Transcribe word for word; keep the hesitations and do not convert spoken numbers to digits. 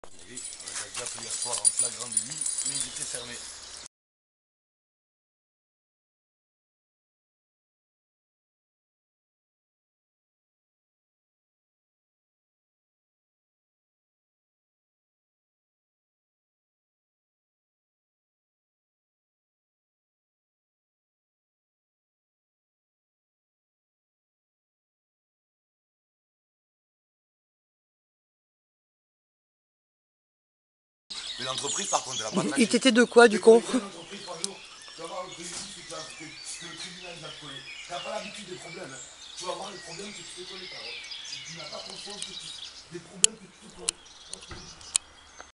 Oui, on a déjà pris hier soir en flagrant délit, mais il était fermé. Mais l'entreprise, par contre, elle n'a pas Il lâché. t'était de quoi, du con? L'entreprise, par jour, tu vas voir le préjudice que, tu as, que, que le tribunal va te coller. Tu n'as pas l'habitude des problèmes. Hein. Tu vas voir les problèmes que tu fais coller, par contre. Tu, tu n'as pas conscience que tu, des problèmes que tu